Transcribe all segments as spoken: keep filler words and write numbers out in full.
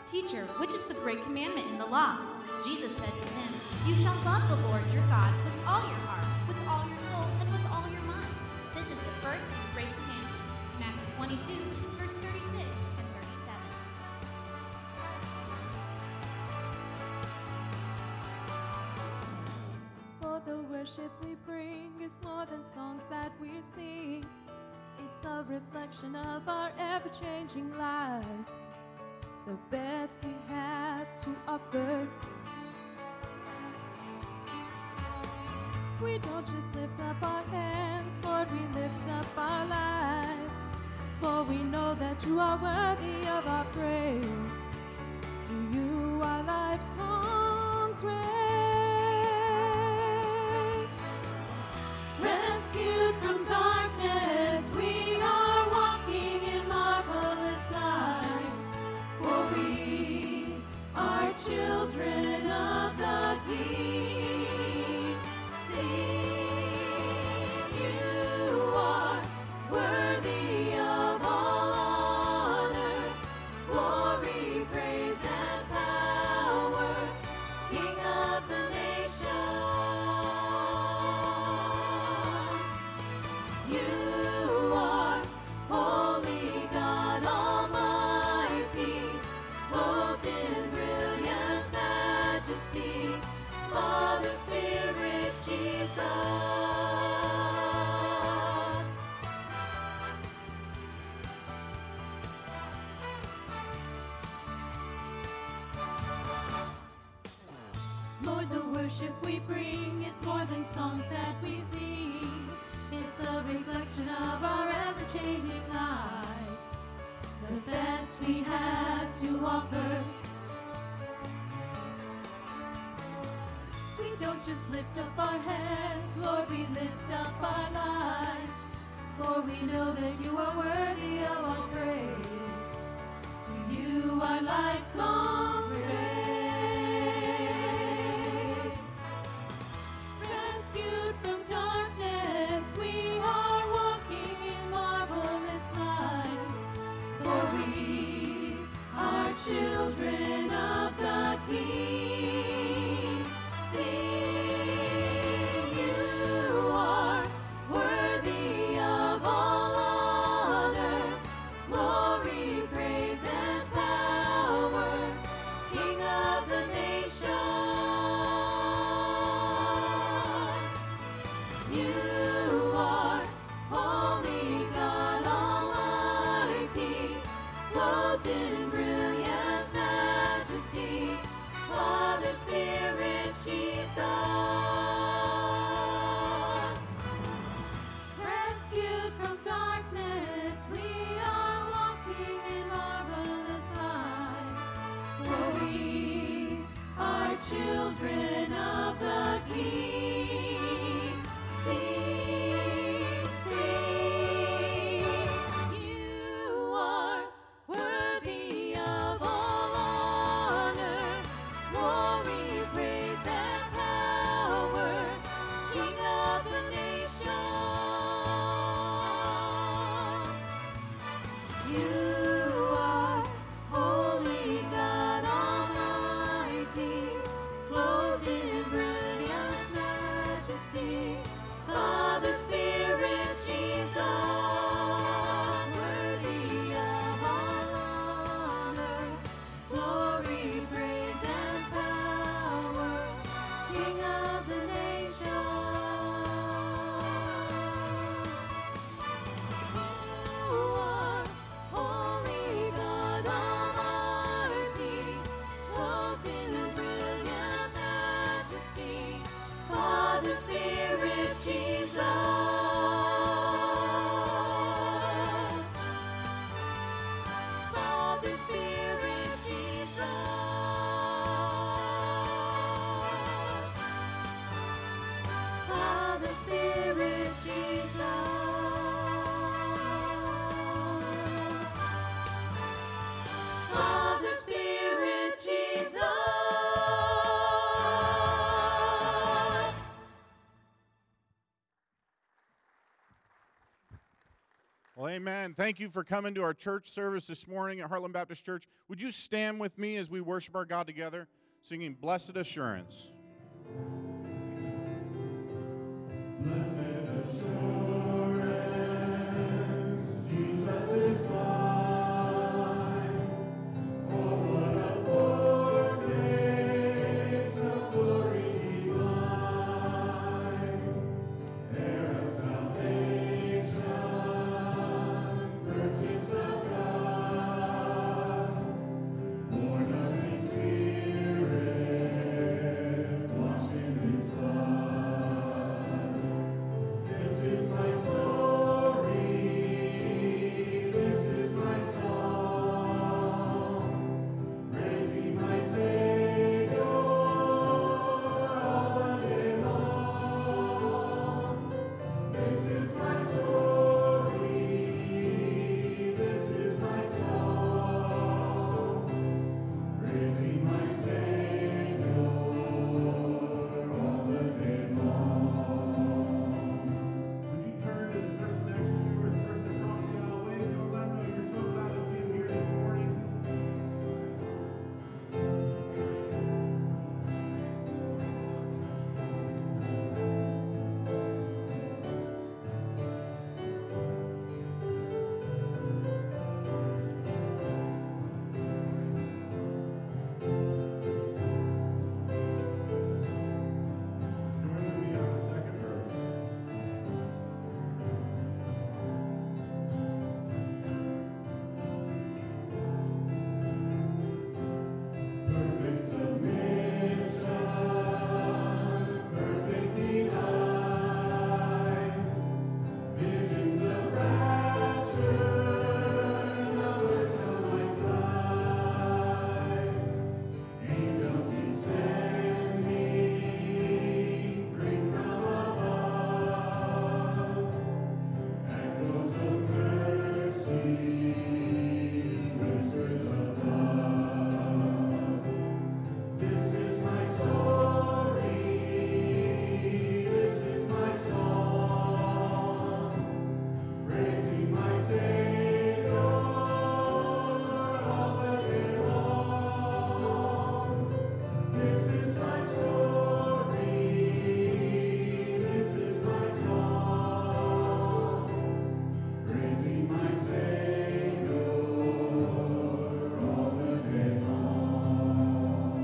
"Teacher, which is the great commandment in the law?" Jesus said to him, "You shall love the Lord your God with all your heart, with all your soul, and with all your mind. This is the first and great commandment." Matthew twenty-two, verse thirty-six and thirty-seven. For the worship we bring is more than songs that we sing. It's a reflection of our ever-changing lives, the best we have to offer. We don't just lift up our hands, Lord, we lift up our lives. For we know that you are worthy of our praise. To you our life songs raise. Rescued from darkness, we are walking in marvelous light. For we are children of the King. Sing, you are worthy of all honor, glory, praise, and power, King of the nations. You are holy God Almighty, clothed in brilliant majesty, Father, Spirit, Jesus. Lord, the worship we bring is more than songs that we sing. It's a reflection of our ever-changing lives, the best we have to offer. We don't just lift up our hands, Lord, we lift up our lives. For we know that you are worthy of our praise. To you our life songs raise. Rescued from darkness, we are walking in marvelous light. For we are children of the King. Sing, you are worthy of all honor, glory, praise, and power, King of the nations. You are holy God Almighty, clothed in brilliant majesty, Father, Spirit, Jesus. Rescued from darkness, we are walking in marvelous light. For we are children of the King. Sing, sing, you are worthy of all honor, glory, praise, and power, King of the nations. Well, amen. Thank you for coming to our church service this morning at Heartland Baptist Church. Would you stand with me as we worship our God together, singing Blessed Assurance? Blessed assurance, Jesus is mine. Oh, what a foretaste of glory divine, heir of salvation, purchase of God, born of His Spirit, washed in His blood. This is my story, this is my song, praising my Savior all the day long. This is my story, this is my song, praising my Savior all the day long. Would you turn to the person next to you or the person across the aisle, wave and let them know you're so glad to see them here this morning? Join with me on the second verse. Perfect submission, perfect delight, visions of rapture, numbers on my sight, angels descending, bring from above, echoes of mercy, whispers of love. This is my story, this is my song, praising my Savior all the day long. This is my story, this is my song, praising my Savior all the day long.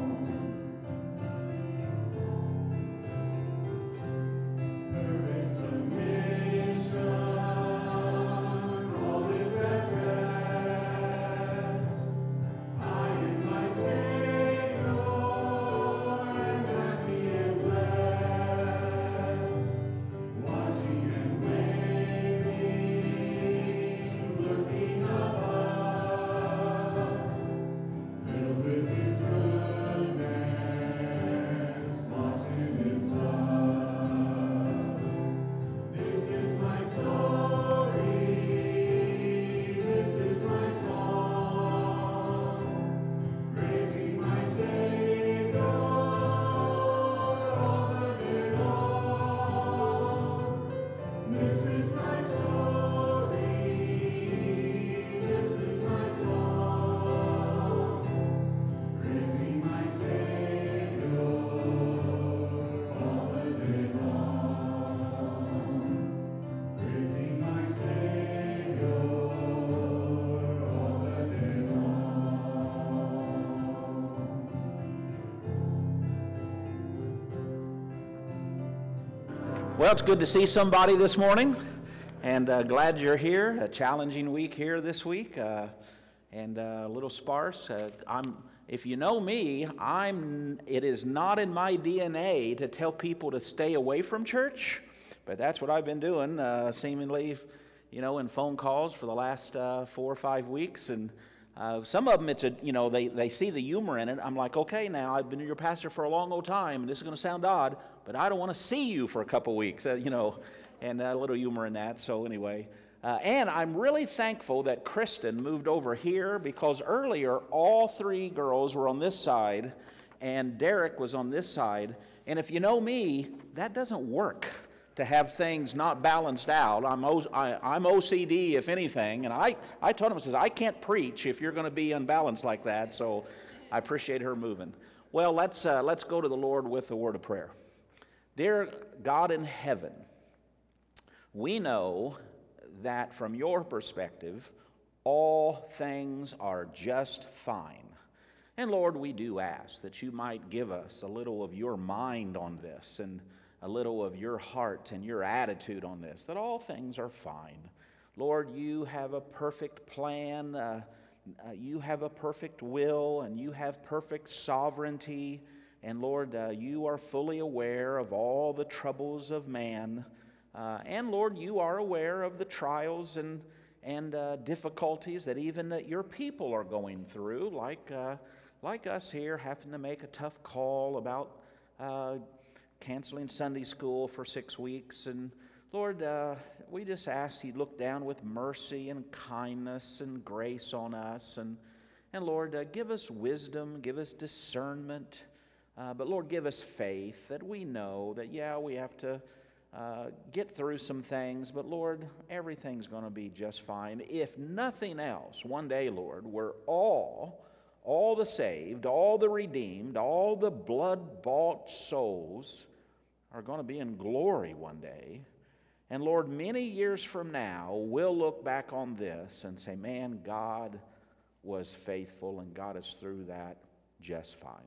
Perfect submission, all is at rest. I am my Savior, and happy and blessed, watching and waiting, looking above, filled with His goodness, lost in His love. This is my story, this is my song, praising my Savior all the day long. This is my story, this is my song, praising my Savior all the day long. Praising my Savior all the day long. Well, it's good to see somebody this morning, and uh, glad you're here. A challenging week here this week, uh, and uh, a little sparse. Uh, I'm, if you know me, I'm. It is not in my D N A to tell people to stay away from church, but that's what I've been doing, uh, seemingly, you know, in phone calls for the last uh, four or five weeks, and. Uh, some of them, it's a, you know, they, they see the humor in it. I'm like, okay, now, I've been your pastor for a long old time, and this is going to sound odd, but I don't want to see you for a couple weeks, uh, you know, and a little humor in that. So anyway, uh, and I'm really thankful that Kristen moved over here, because earlier, all three girls were on this side, and Derek was on this side, and if you know me, that doesn't work. to have things not balanced out. I'm, o, I, I'm O C D, if anything, and I, I told him, I says, I can't preach if you're going to be unbalanced like that, so I appreciate her moving. Well, let's, uh, let's go to the Lord with a word of prayer. Dear God in heaven, we know that from your perspective, all things are just fine. And Lord, we do ask that you might give us a little of your mind on this and a little of your heart and your attitude on this, that all things are fine. Lord, you have a perfect plan, uh, uh, you have a perfect will, and you have perfect sovereignty. And Lord, uh, you are fully aware of all the troubles of man. Uh, and Lord, you are aware of the trials and, and uh, difficulties that even that your people are going through, like, uh, like us here having to make a tough call about uh, canceling Sunday school for six weeks. And Lord, uh, we just ask you look down with mercy and kindness and grace on us. And, and Lord, uh, give us wisdom, give us discernment. Uh, but Lord, give us faith that we know that, yeah, we have to uh, get through some things. But Lord, everything's going to be just fine. If nothing else, one day, Lord, we're all, all the saved, all the redeemed, all the blood-bought souls are going to be in glory one day. And Lord, many years from now, we'll look back on this and say, man, God was faithful and got us through that just fine.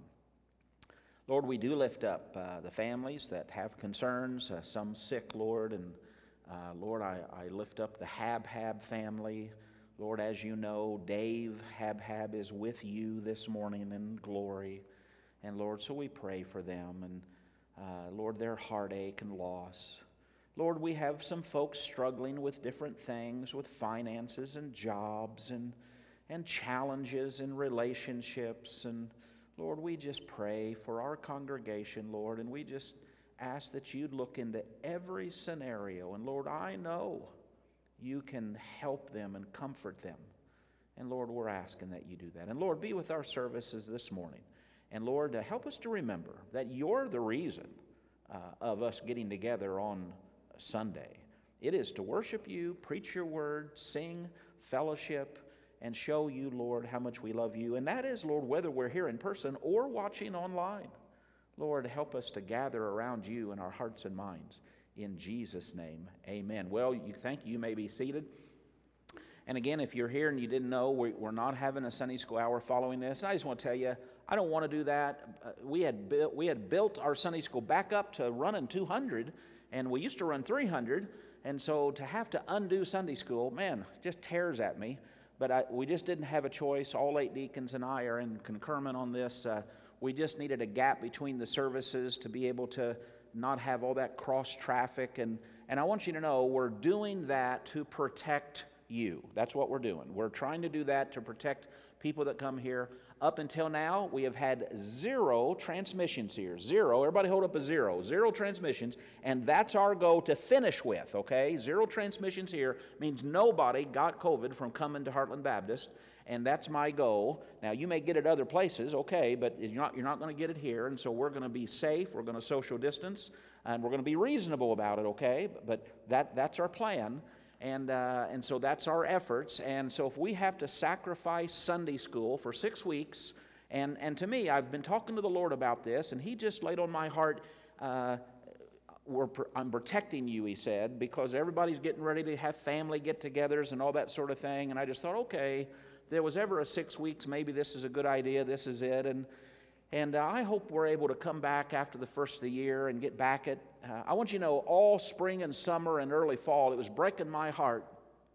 Lord, we do lift up uh, the families that have concerns, uh, some sick, Lord, and uh, Lord, I, I lift up the Habhab family. Lord, as you know, Dave Habhab is with you this morning in glory. And Lord, so we pray for them and Uh, Lord, their heartache and loss. Lord, we have some folks struggling with different things, with finances and jobs and, and challenges in relationships. And Lord, we just pray for our congregation, Lord, and we just ask that you'd look into every scenario. And Lord, I know you can help them and comfort them. And Lord, we're asking that you do that. And Lord, be with our services this morning. And Lord, uh, help us to remember that you're the reason uh, of us getting together on Sunday. It is to worship you, preach your word, sing, fellowship, and show you, Lord, how much we love you. And that is, Lord, whether we're here in person or watching online. Lord, help us to gather around you in our hearts and minds. In Jesus' name, amen. Well, you thank you. You may be seated. And again, if you're here and you didn't know, we, we're not having a Sunday school hour following this. And I just want to tell you, I don't want to do that. Uh, we had built we had built our Sunday school back up to running two hundred, and we used to run three hundred. And so to have to undo Sunday school, man, just tears at me. But I, we just didn't have a choice. All eight deacons and I are in concurrent on this. Uh, we just needed a gap between the services to be able to not have all that cross traffic. And and I want you to know we're doing that to protect you. That's what we're doing. We're trying to do that to protect people that come here. Up until now, we have had zero transmissions here. Zero. Everybody hold up a zero. Zero transmissions. And that's our goal to finish with, okay? Zero transmissions here means nobody got COVID from coming to Heartland Baptist. And that's my goal. Now, you may get it other places, okay, but you're not, you're not going to get it here. And so we're going to be safe. We're going to social distance. And we're going to be reasonable about it, okay? But that, that's our plan. And, uh, and so that's our efforts. And so if we have to sacrifice Sunday school for six weeks, and, and to me, I've been talking to the Lord about this, and he just laid on my heart, uh, we're, I'm protecting you, he said, because everybody's getting ready to have family get-togethers and all that sort of thing. And I just thought, okay, if there was ever a six weeks, maybe this is a good idea, this is it. And, and uh, I hope we're able to come back after the first of the year and get back at Uh, I want you to know, all spring and summer and early fall, it was breaking my heart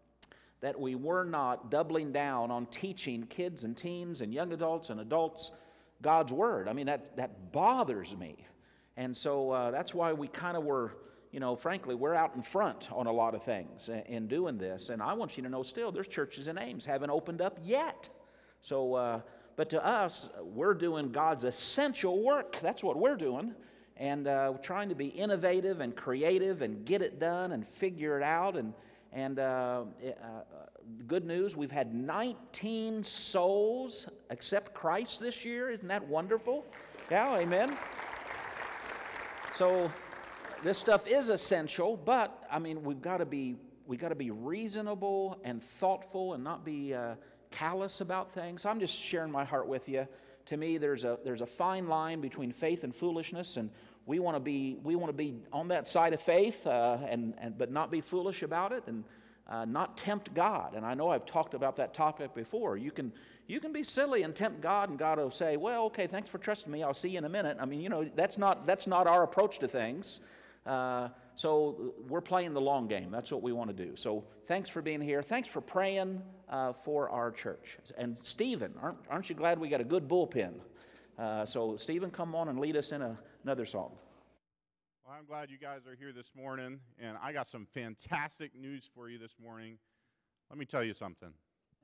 that we were not doubling down on teaching kids and teens and young adults and adults God's Word. I mean, that, that bothers me. And so uh, that's why we kind of were, you know, frankly, we're out in front on a lot of things in, in doing this. And I want you to know still, there's churches in Ames haven't opened up yet. So, uh, but to us, we're doing God's essential work. That's what we're doing. And uh, trying to be innovative and creative and get it done and figure it out. And, and uh, uh, good news, we've had nineteen souls accept Christ this year. Isn't that wonderful? Yeah, amen. So this stuff is essential, but I mean, we've got to be we got to be reasonable and thoughtful and not be uh, callous about things. I'm just sharing my heart with you. To me, there's a there's a fine line between faith and foolishness, and we want to be we want to be on that side of faith, uh, and and but not be foolish about it, and uh, not tempt God. And I know I've talked about that topic before. You can you can be silly and tempt God, and God will say, "Well, okay, thanks for trusting me. I'll see you in a minute." I mean, you know, that's not that's not our approach to things. Uh, so we're playing the long game. That's what we want to do. So thanks for being here. Thanks for praying uh, for our church. And Stephen, aren't, aren't you glad we got a good bullpen? Uh, so Stephen, come on and lead us in a, another song. Well, I'm glad you guys are here this morning, and I got some fantastic news for you this morning. Let me tell you something.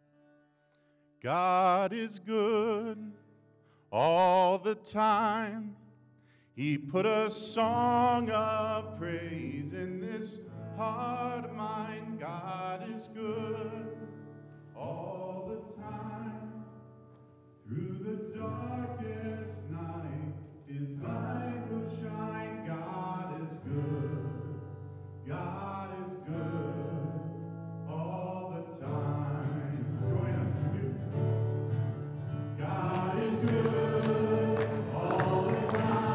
God is good all the time. He put a song of praise in this heart of mine. God is good all the time. Through the darkest night, His light will shine. God is good. God is good all the time. Join us, would you? God is good all the time.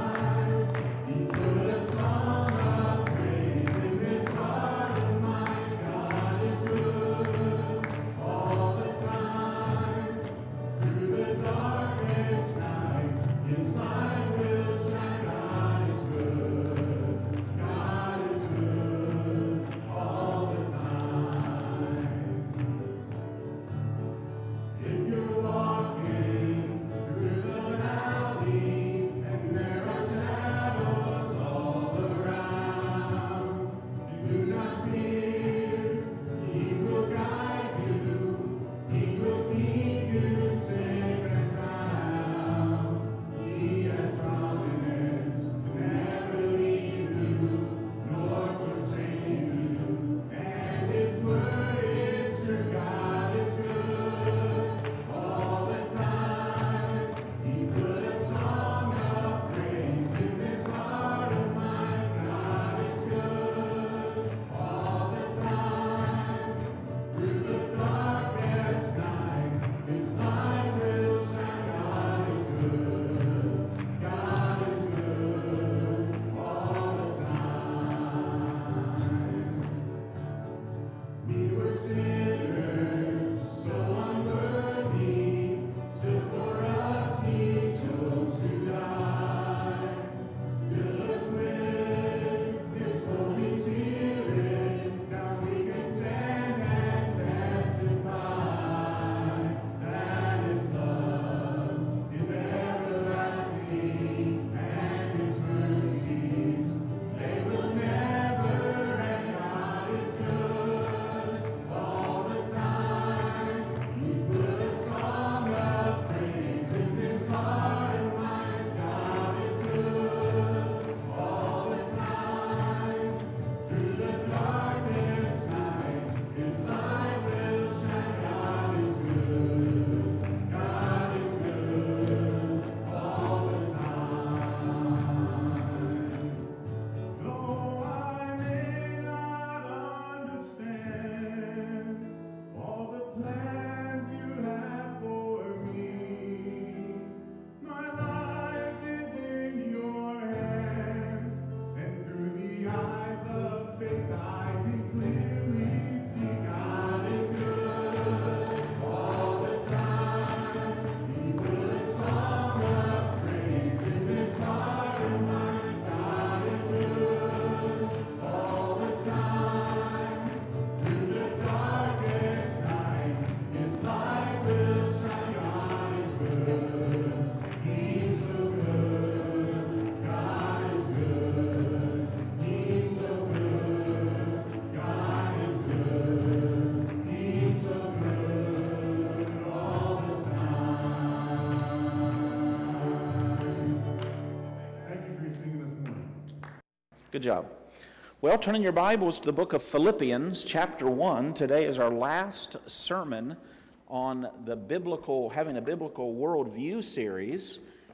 Good job. Well, turning your Bibles to the book of Philippians, chapter one. Today is our last sermon on the biblical, having a biblical worldview series.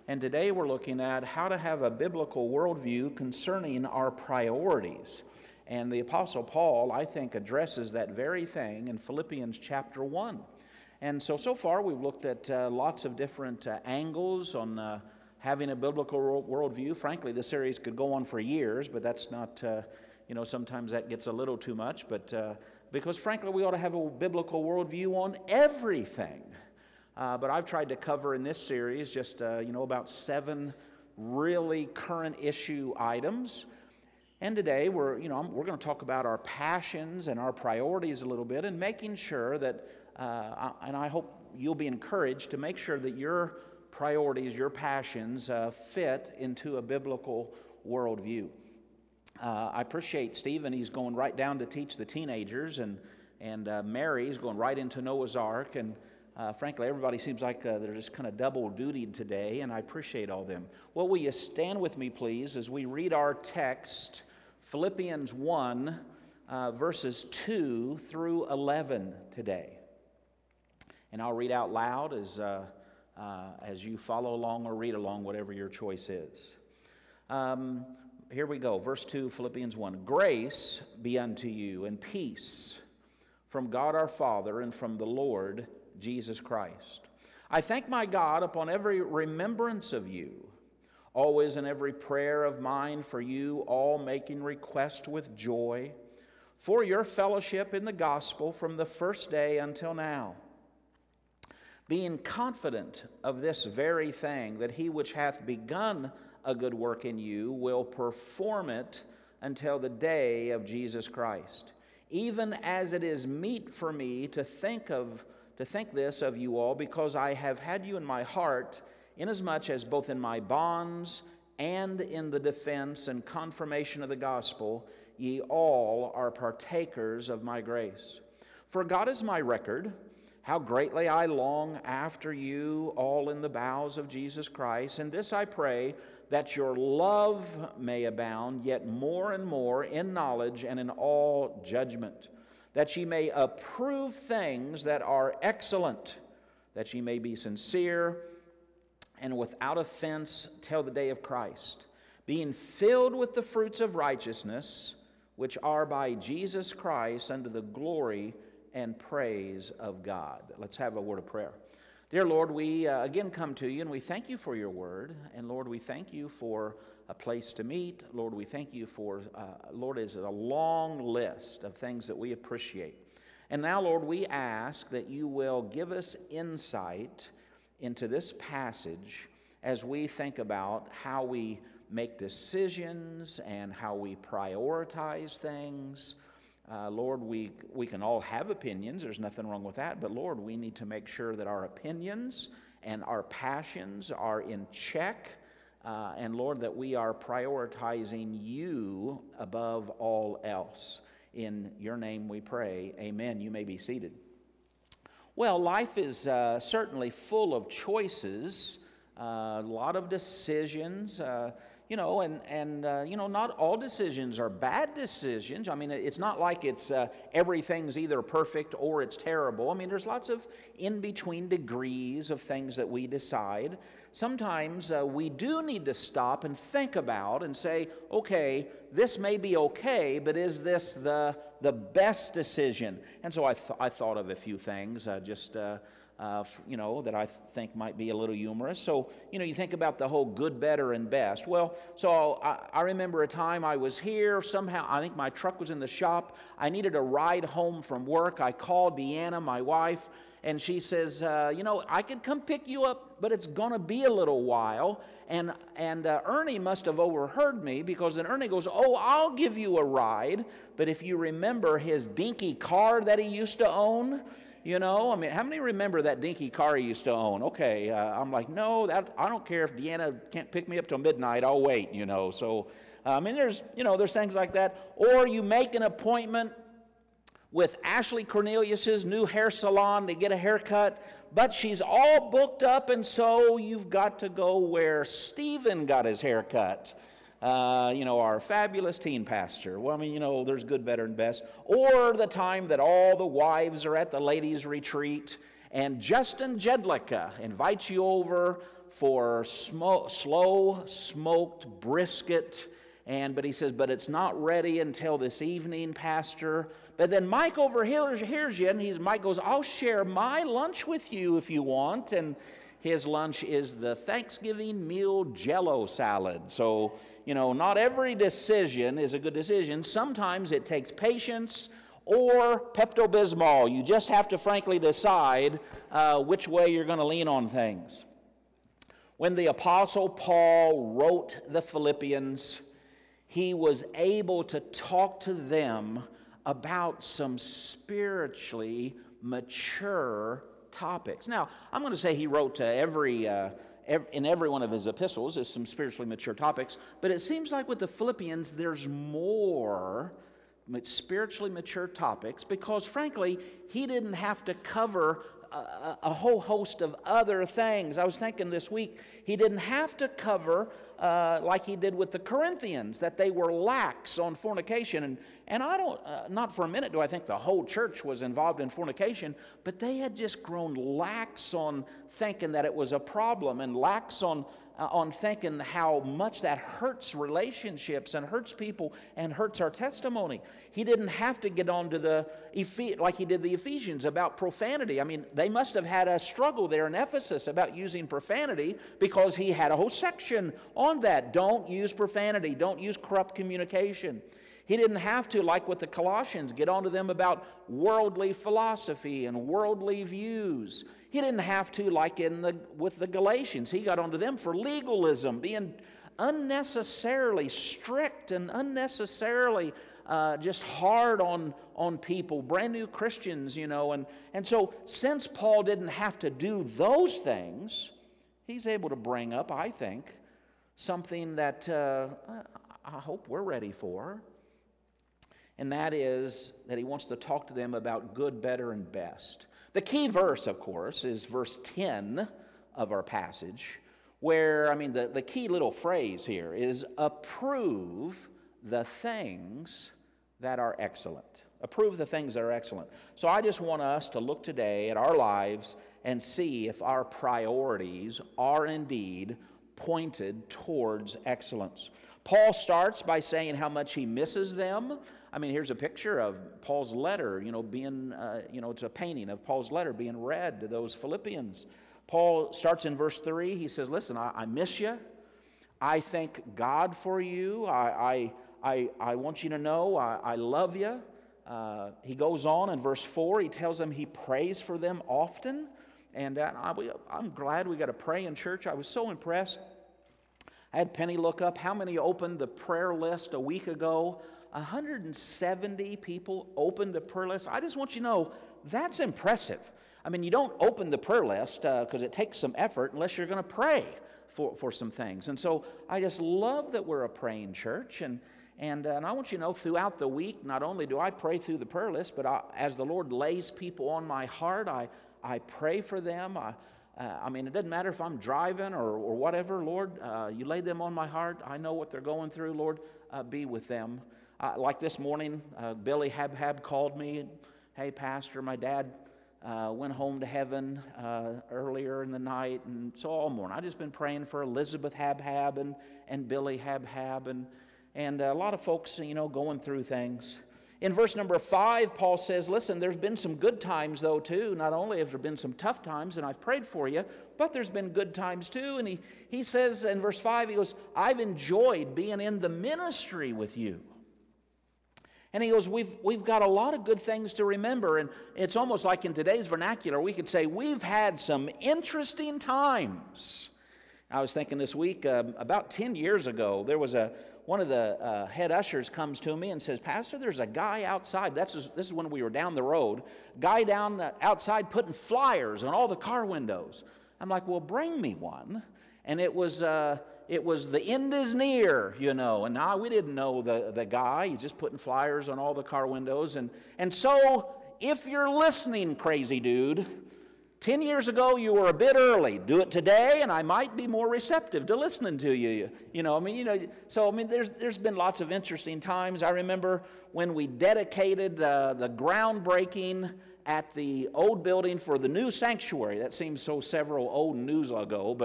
And today we're looking at how to have a biblical worldview concerning our priorities. And the Apostle Paul, I think, addresses that very thing in Philippians chapter one. And so, so far we've looked at uh, lots of different uh, angles on uh, having a biblical worldview. Frankly, this series could go on for years, but that's not, uh, you know, sometimes that gets a little too much. But uh, because frankly, we ought to have a biblical worldview on everything. Uh, but I've tried to cover in this series just, uh, you know, about seven really current issue items. And today we're, you know, we're going to talk about our passions and our priorities a little bit, and making sure that, uh, and I hope you'll be encouraged to make sure that your priorities, your passions uh, fit into a biblical worldview. Uh, I appreciate Stephen. He's going right down to teach the teenagers, and and uh, Mary's going right into Noah's Ark, and Uh, frankly, everybody seems like uh, they're just kind of double-dutied today, and I appreciate all them. Well, will you stand with me, please, as we read our text, Philippians one, uh, verses two through eleven today. And I'll read out loud as, uh, uh, as you follow along or read along, whatever your choice is. Um, here we go, verse two, Philippians one. Grace be unto you, and peace from God our Father and from the Lord Jesus Christ. I thank my God upon every remembrance of you, always in every prayer of mine for you, all making request with joy, for your fellowship in the gospel from the first day until now, being confident of this very thing, that he which hath begun a good work in you will perform it until the day of Jesus Christ. Even as it is meet for me to think of to think this of you all, because I have had you in my heart, inasmuch as both in my bonds and in the defense and confirmation of the gospel, ye all are partakers of my grace. For God is my record, how greatly I long after you all in the bowels of Jesus Christ, and this I pray, that your love may abound yet more and more in knowledge and in all judgment, that ye may approve things that are excellent, that ye may be sincere and without offense till the day of Christ, being filled with the fruits of righteousness, which are by Jesus Christ unto the glory and praise of God. Let's have a word of prayer. Dear Lord, we uh, again come to you, and we thank you for your word. And Lord, we thank you for a place to meet. Lord, we thank you for, uh, Lord, it's a long list of things that we appreciate. And now, Lord, we ask that you will give us insight into this passage as we think about how we make decisions and how we prioritize things. Uh, Lord, we, we can all have opinions. There's nothing wrong with that. But, Lord, we need to make sure that our opinions and our passions are in check. Uh, and, Lord, that we are prioritizing you above all else. In your name we pray. Amen. You may be seated. Well, life is uh, certainly full of choices, uh, a lot of decisions. Uh, You know, and, and uh, you know, not all decisions are bad decisions. I mean, it's not like it's uh, everything's either perfect or it's terrible. I mean, there's lots of in-between degrees of things that we decide. Sometimes uh, we do need to stop and think about and say, okay, this may be okay, but is this the, the best decision? And so I, th I thought of a few things, uh, just... Uh, Uh, you know, that I think might be a little humorous. So, you know, you think about the whole good, better, and best. Well, so I, I remember a time I was here. Somehow, I think my truck was in the shop. I needed a ride home from work. I called Deanna, my wife, and she says, uh, you know, I could come pick you up, but it's going to be a little while. And, and uh, Ernie must have overheard me, because then Ernie goes, oh, I'll give you a ride. But if you remember his dinky car that he used to own, you know, I mean, how many remember that dinky car he used to own? Okay, uh, I'm like, no, that I don't care if Deanna can't pick me up till midnight. I'll wait, you know. So, uh, I mean, there's, you know, there's things like that. Or you make an appointment with Ashley Cornelius's new hair salon to get a haircut, but she's all booked up, and so you've got to go where Stephen got his haircut. Uh, you know, our fabulous teen pastor. Well, I mean, you know, there's good, better, and best. Or the time that all the wives are at the ladies' retreat, and Justin Jedlicka invites you over for smoke, slow smoked brisket. And, but he says, but it's not ready until this evening, Pastor. But then Mike over here hears you, and he's, Mike goes, I'll share my lunch with you if you want. And his lunch is the Thanksgiving meal Jell-O salad. So, you know, not every decision is a good decision. Sometimes it takes patience or Pepto-Bismol. You just have to frankly decide uh, which way you're going to lean on things. When the Apostle Paul wrote the Philippians, he was able to talk to them about some spiritually mature topics. Now, I'm going to say he wrote to every, uh, every, in every one of his epistles is some spiritually mature topics, but it seems like with the Philippians, there's more spiritually mature topics because, frankly, he didn't have to cover a, a whole host of other things. I was thinking this week, he didn't have to cover Uh, like he did with the Corinthians, that they were lax on fornication. And, and I don't, uh, not for a minute do I think the whole church was involved in fornication, but they had just grown lax on thinking that it was a problem and lax on, uh, on thinking how much that hurts relationships and hurts people and hurts our testimony. He didn't have to get on to the, like he did the Ephesians about profanity. I mean, they must have had a struggle there in Ephesus about using profanity because he had a whole section on that. Don't use profanity. Don't use corrupt communication. He didn't have to, like with the Colossians, get onto them about worldly philosophy and worldly views. He didn't have to, like in the with the Galatians. He got onto them for legalism, being unnecessarily strict and unnecessarily uh, just hard on, on people, brand new Christians, you know. And, and so since Paul didn't have to do those things, he's able to bring up, I think, something that uh, I hope we're ready for. And that is that he wants to talk to them about good, better, and best. The key verse, of course, is verse ten of our passage, where, I mean, the, the key little phrase here is approve the things that are excellent. Approve the things that are excellent. So I just want us to look today at our lives and see if our priorities are indeed pointed towards excellence. Paul starts by saying how much he misses them. I mean, here's a picture of Paul's letter, you know, being, uh, you know, it's a painting of Paul's letter being read to those Philippians. Paul starts in verse three. He says, listen, I, I miss you. I thank God for you. I, I, I, I want you to know I, I love you. Uh, he goes on in verse four. He tells them he prays for them often. And uh, I, we, I'm glad we got to pray in church. I was so impressed. I had Penny look up how many opened the prayer list a week ago. one hundred seventy people opened the prayer list. I just want you to know, that's impressive. I mean, you don't open the prayer list because uh, it takes some effort unless you're going to pray for, for some things. And so I just love that we're a praying church. And, and, uh, and I want you to know, throughout the week, not only do I pray through the prayer list, but I, as the Lord lays people on my heart, I, I pray for them. I, uh, I mean, it doesn't matter if I'm driving or, or whatever. Lord, uh, you lay them on my heart. I know what they're going through. Lord, uh, be with them. Uh, like this morning, uh, Billy Habhab called me. Hey, Pastor, my dad uh, went home to heaven uh, earlier in the night. And so all morning, I've just been praying for Elizabeth Habhab and, and Billy Habhab and, and a lot of folks, you know, going through things. In verse number five, Paul says, listen, there's been some good times, though, too. Not only have there been some tough times, and I've prayed for you, but there's been good times, too. And he, he says in verse five, he goes, I've enjoyed being in the ministry with you. And he goes, we've, we've got a lot of good things to remember. And it's almost like in today's vernacular, we could say we've had some interesting times. I was thinking this week, uh, about ten years ago, there was a, one of the uh, head ushers comes to me and says, Pastor, there's a guy outside. That's just, this is when we were down the road. Guy down uh, outside putting flyers on all the car windows. I'm like, well, bring me one. And it was... Uh, It was the end is near, you know, and now we didn't know the, the guy. He's just putting flyers on all the car windows. And, and so, if you're listening, crazy dude, ten years ago you were a bit early. Do it today, and I might be more receptive to listening to you. You know, I mean, you know, so, I mean, there's, there's been lots of interesting times. I remember when we dedicated uh, the groundbreaking at the old building for the new sanctuary. That seems so several old news ago, but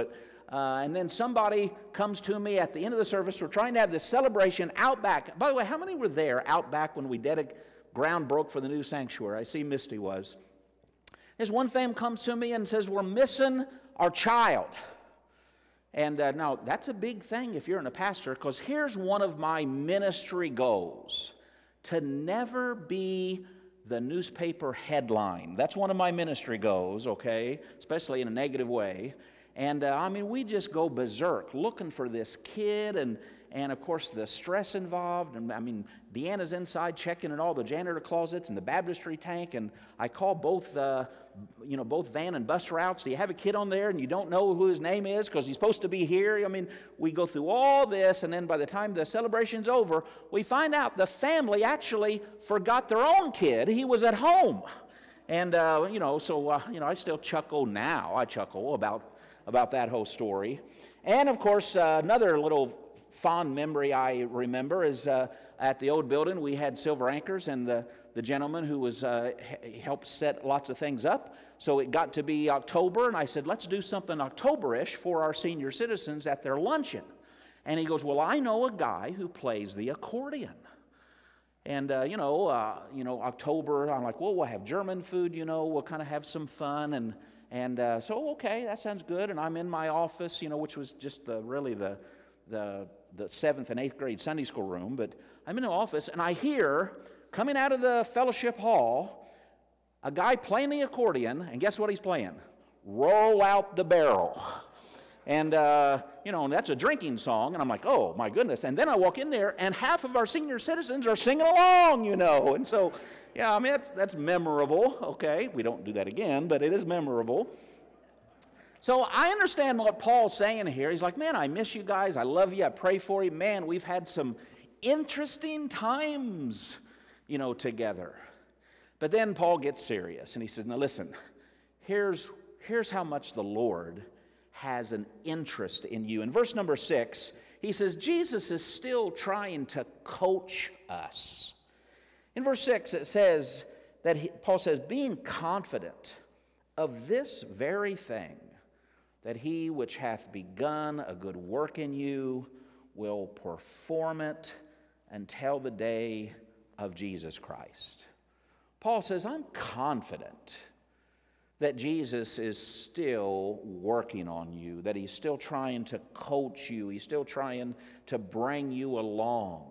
uh, and then somebody comes to me at the end of the service. We're trying to have this celebration out back. By the way, how many were there out back when we dedicated, ground broke for the new sanctuary? I see Misty was. There's one fam comes to me and says, we're missing our child. And uh, now, that's a big thing if you're in a pastor, because here's one of my ministry goals: to never be the newspaper headline. That's one of my ministry goals, okay, especially in a negative way. And, uh, I mean, we just go berserk looking for this kid, and, and of course, the stress involved. And, I mean, Deanna's inside checking in all the janitor closets and the baptistry tank, and I call both, uh, you know, both van and bus routes. Do you have a kid on there and you don't know who his name is because he's supposed to be here? I mean, we go through all this, and then by the time the celebration's over, we find out the family actually forgot their own kid. He was at home. And, uh, you know, so, uh, you know, I still chuckle now. I chuckle about about that whole story. And of course, uh, another little fond memory I remember is uh, at the old building we had silver anchors, and the, the gentleman who was uh, helped set lots of things up. So it got to be October, and I said, let's do something October-ish for our senior citizens at their luncheon. And he goes, well, I know a guy who plays the accordion. And, uh, you know, uh, you know, October, I'm like, well, we'll have German food, you know, we'll kind of have some fun. And And uh, so, okay, that sounds good. And I'm in my office, you know, which was just the, really the, the, the seventh and eighth grade Sunday school room. But I'm in the office, and I hear, coming out of the fellowship hall, a guy playing the accordion. And guess what he's playing? Roll Out the Barrel. And, uh, you know, and that's a drinking song. And I'm like, oh, my goodness. And then I walk in there, and half of our senior citizens are singing along, you know. And so, yeah, I mean, that's, that's memorable, okay? We don't do that again, but it is memorable. So I understand what Paul's saying here. He's like, man, I miss you guys. I love you. I pray for you. Man, we've had some interesting times, you know, together. But then Paul gets serious, and he says, now listen, here's, here's how much the Lord has an interest in you. In verse number six, he says, Jesus is still trying to coach us. In verse six, it says that he, Paul says, being confident of this very thing, that he which hath begun a good work in you will perform it until the day of Jesus Christ. Paul says, I'm confident that Jesus is still working on you, that he's still trying to coach you, he's still trying to bring you along.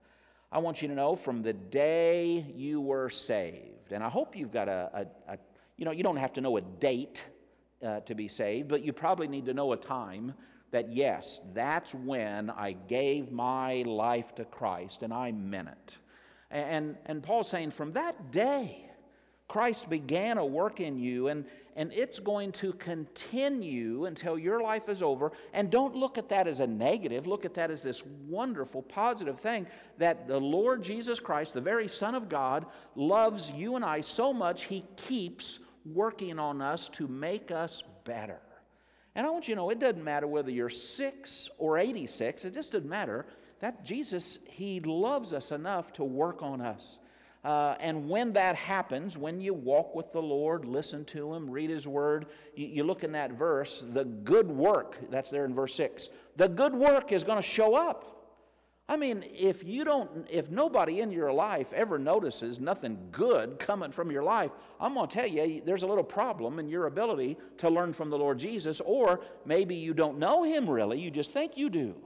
I want you to know from the day you were saved, and I hope you've got a, a, a you know, you don't have to know a date uh, to be saved, but you probably need to know a time that, yes, that's when I gave my life to Christ, and I meant it. And, and Paul's saying from that day, Christ began a work in you, and, and it's going to continue until your life is over. And don't look at that as a negative. Look at that as this wonderful, positive thing that the Lord Jesus Christ, the very Son of God, loves you and I so much, he keeps working on us to make us better. And I want you to know, it doesn't matter whether you're six or eighty-six. It just doesn't matter. That Jesus, he loves us enough to work on us. Uh, and when that happens, when you walk with the Lord, listen to him, read his word, you, you look in that verse, the good work, that's there in verse six, the good work is going to show up. I mean, if you don't, if nobody in your life ever notices nothing good coming from your life, I'm going to tell you, there's a little problem in your ability to learn from the Lord Jesus, or maybe you don't know him really, you just think you do.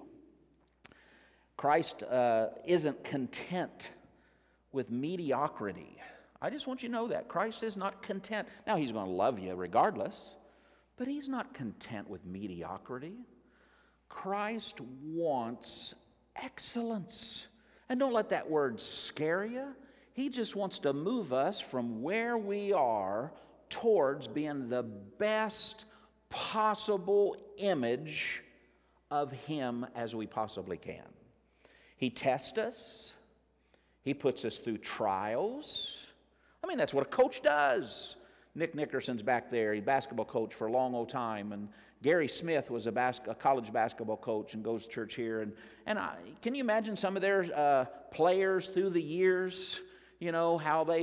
Christ uh, isn't content with mediocrity. I just want you to know that. Christ is not content. Now, he's going to love you regardless, but he's not content with mediocrity. Christ wants excellence. And don't let that word scare you. He just wants to move us from where we are towards being the best possible image of him as we possibly can. He tests us. He puts us through trials. I mean, that's what a coach does. Nick Nickerson's back there. He's a basketball coach for a long old time. And Gary Smith was a, bas- a college basketball coach and goes to church here. And, and I, can you imagine some of their uh, players through the years, you know, how they would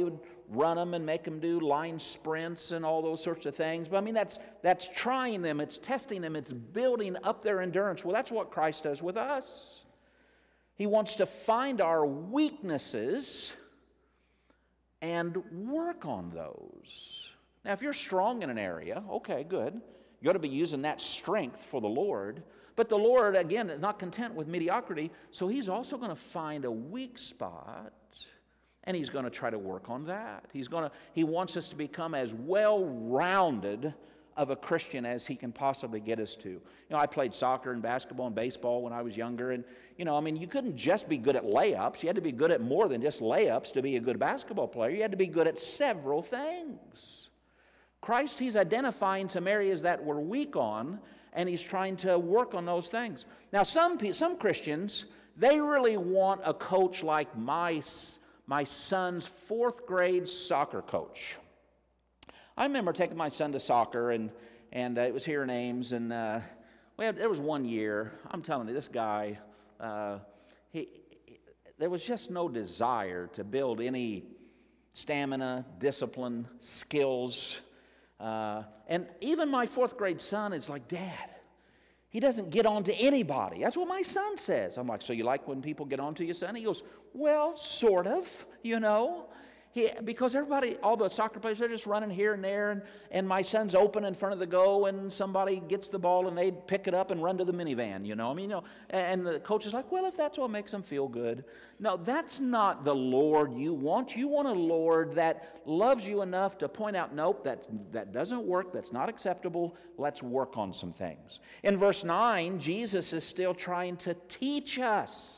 run them and make them do line sprints and all those sorts of things. But I mean, that's, that's trying them, it's testing them, it's building up their endurance. Well, that's what Christ does with us. He wants to find our weaknesses and work on those. Now, if you're strong in an area, okay, good. You ought to be using that strength for the Lord. But the Lord, again, is not content with mediocrity, so He's also going to find a weak spot, and He's going to try to work on that. He's going to, He wants us to become as well-rounded of a Christian as He can possibly get us to. You know, I played soccer and basketball and baseball when I was younger, and, you know, I mean, you couldn't just be good at layups. You had to be good at more than just layups to be a good basketball player. You had to be good at several things. Christ, He's identifying some areas that we're weak on, and He's trying to work on those things. Now, some, some Christians, they really want a coach like my, my son's fourth grade soccer coach. I remember taking my son to soccer, and, and uh, it was here in Ames, and uh, we had, there was one year, I'm telling you, this guy, uh, he, he, there was just no desire to build any stamina, discipline, skills. Uh, and even my fourth grade son is like, Dad, he doesn't get on to anybody. That's what my son says. I'm like, so you like when people get on to you, son? He goes, well, sort of, you know. He, because everybody, all the soccer players, they're just running here and there, and, and my son's open in front of the goal, and somebody gets the ball, and they pick it up and run to the minivan, you know. I mean, you know, and the coach is like, well, if that's what makes them feel good. No, that's not the Lord you want. You want a Lord that loves you enough to point out, nope, that, that doesn't work, that's not acceptable, let's work on some things. In verse nine, Jesus is still trying to teach us.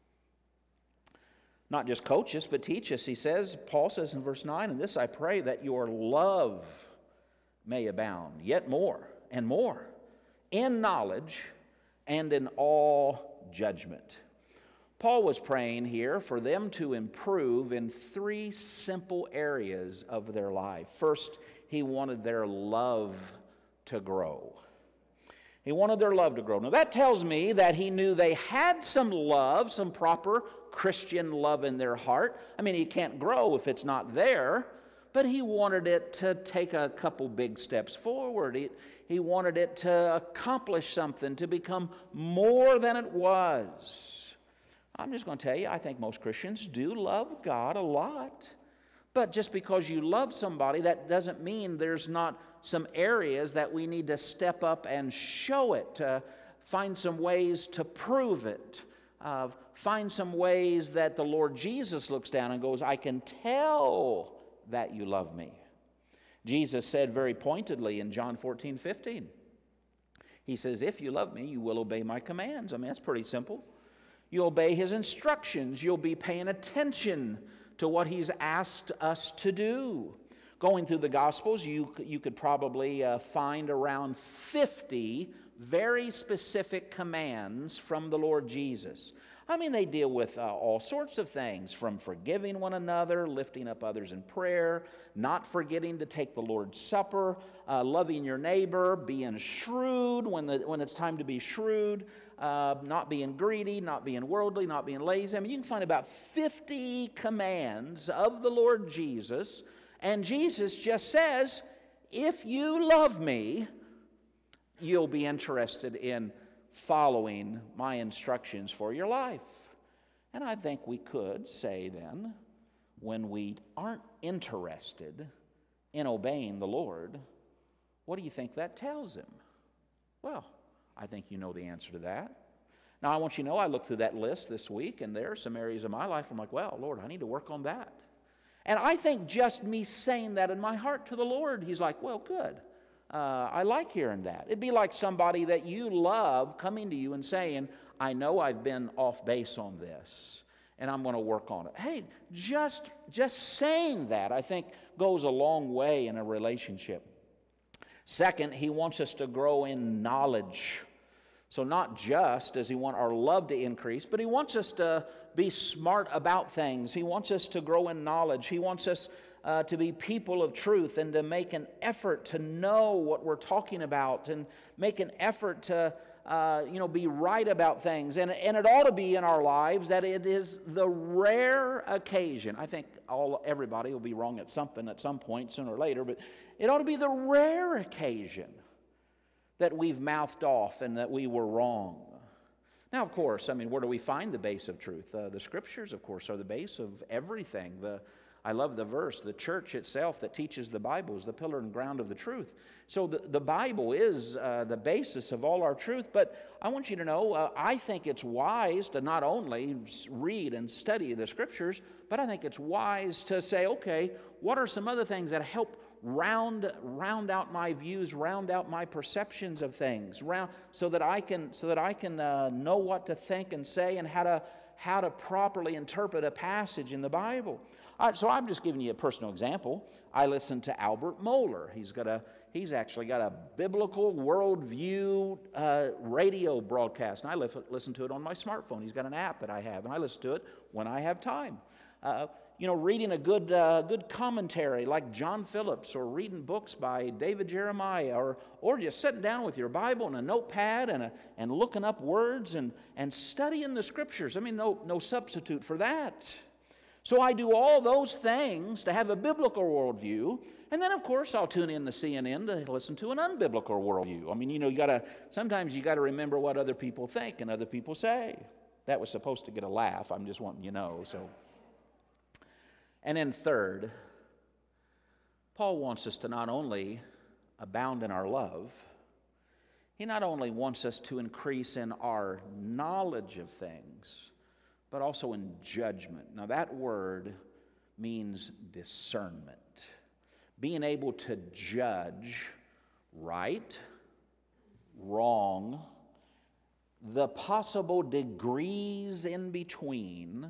Not just coach us, but teach us. He says, Paul says in verse nine, and this I pray, that your love may abound, yet more and more, in knowledge and in all judgment. Paul was praying here for them to improve in three simple areas of their life. First, he wanted their love to grow. He wanted their love to grow. Now that tells me that he knew they had some love, some proper Christian love in their heart. I mean, it can't grow if it's not there, but he wanted it to take a couple big steps forward. He, he wanted it to accomplish something, to become more than it was. I'm just going to tell you, I think most Christians do love God a lot. But just because you love somebody, that doesn't mean there's not some areas that we need to step up and show it, to find some ways to prove it, uh, find some ways that the Lord Jesus looks down and goes, I can tell that you love me. Jesus said very pointedly in John fourteen fifteen, He says, if you love me, you will obey my commands. I mean, that's pretty simple. You obey His instructions. You'll be paying attention to what He's asked us to do. Going through the Gospels, you, you could probably uh, find around fifty very specific commands from the Lord Jesus. I mean, they deal with uh, all sorts of things, from forgiving one another, lifting up others in prayer, not forgetting to take the Lord's Supper, uh, loving your neighbor, being shrewd when, the, when it's time to be shrewd, uh, not being greedy, not being worldly, not being lazy. I mean, you can find about fifty commands of the Lord Jesus, and Jesus just says, if you love me, you'll be interested in following my instructions for your life. And I think we could say then, when we aren't interested in obeying the Lord, what do you think that tells Him? Well, I think you know the answer to that. Now, I want you to know, I looked through that list this week, and there are some areas of my life I'm like, well, Lord, I need to work on that. And I think just me saying that in my heart to the Lord, He's like, well, good. Uh, I like hearing that. It'd be like somebody that you love coming to you and saying, I know I've been off base on this, and I'm going to work on it. Hey, just, just saying that, I think, goes a long way in a relationship. Second, He wants us to grow in knowledge. So not just does He want our love to increase, but He wants us to be smart about things. He wants us to grow in knowledge. He wants us Uh, to be people of truth and to make an effort to know what we're talking about and make an effort to uh, you know, be right about things. And, and it ought to be in our lives that it is the rare occasion. I think all everybody will be wrong at something at some point, sooner or later, but it ought to be the rare occasion that we've mouthed off and that we were wrong. Now, of course, I mean, where do we find the base of truth? Uh, the Scriptures, of course, are the base of everything. The, I love the verse, the church itself that teaches the Bible is the pillar and ground of the truth. So the, the Bible is uh, the basis of all our truth, but I want you to know, uh, I think it's wise to not only read and study the Scriptures, but I think it's wise to say, okay, what are some other things that help round round out my views, round out my perceptions of things, round, so that I can so that I can uh, know what to think and say and how to how to properly interpret a passage in the Bible. Uh, so I'm just giving you a personal example. I listen to Albert Mohler. He's got a he's actually got a biblical worldview uh, radio broadcast, and I li- listen to it on my smartphone. He's got an app that I have, and I listen to it when I have time. Uh, You know, reading a good uh, good commentary like John Phillips, or reading books by David Jeremiah, or or just sitting down with your Bible and a notepad and a, and looking up words and, and studying the Scriptures. I mean, no no substitute for that. So I do all those things to have a biblical worldview, and then of course I'll tune in to C N N to listen to an unbiblical worldview. I mean, you know, you gotta sometimes you gotta remember what other people think and other people say. That was supposed to get a laugh. I'm just wanting you to know. So. And then third, Paul wants us to not only abound in our love, he not only wants us to increase in our knowledge of things, but also in judgment. Now that word means discernment. Being able to judge right, wrong, the possible degrees in between,